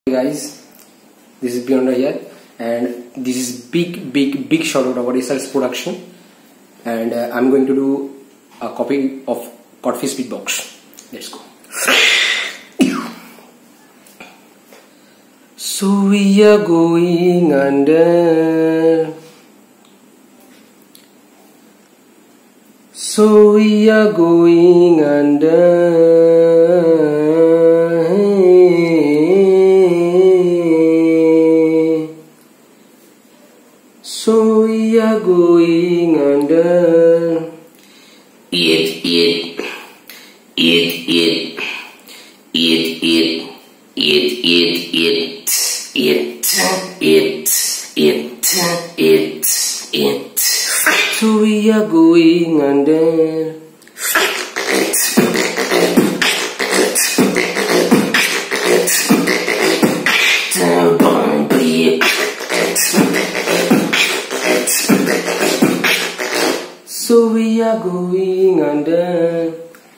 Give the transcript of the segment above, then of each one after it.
Hey guys, this is Beyond here, and this is big shout out about SRS production, and I'm going to do a copy of Codfish Beatbox. Let's go. So we are going under. So we are going under. So we are going under. Eat. So we are going under. So we are going under.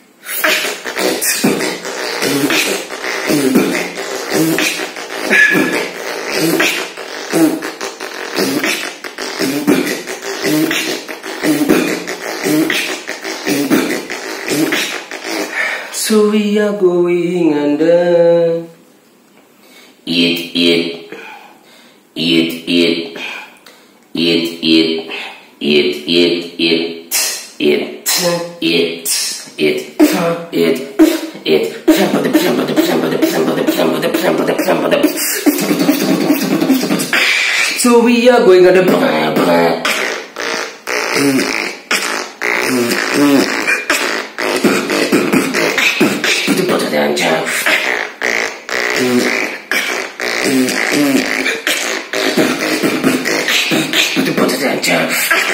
So we are going under. Eat. So we are going under. The butter down jump. The butter down jump.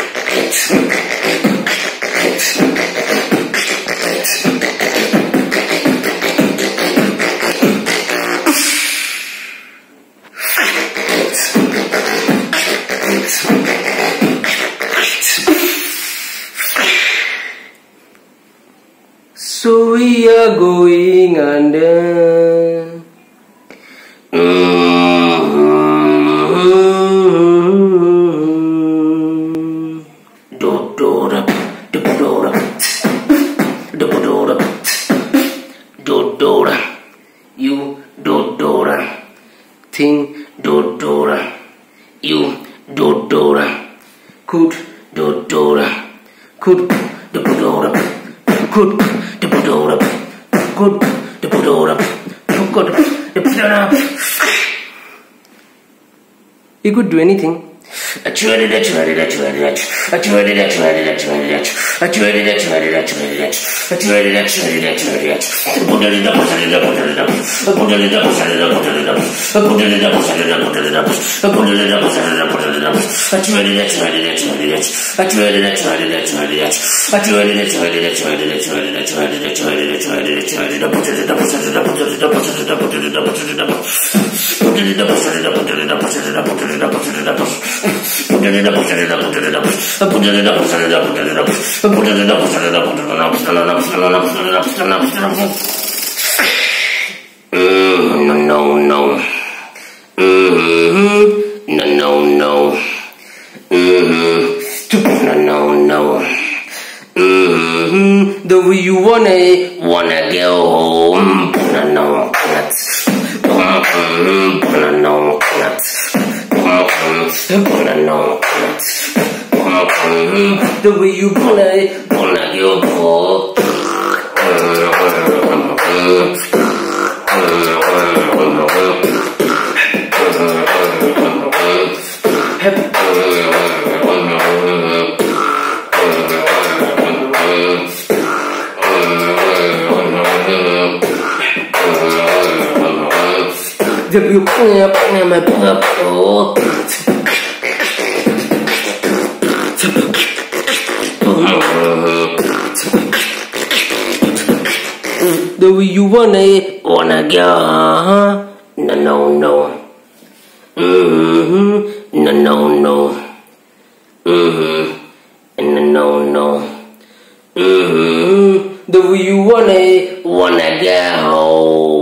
So we are going under. You dodora. Thing dodora. You dodora. Could dodora. Could dodora. Good, the put up. Good, the put up. Good, the put up. You could do anything. I tried it. No. The way you wanna go home. No. The way you wanna go home. The way you the way you wanna go. No. No. The way you wanna go.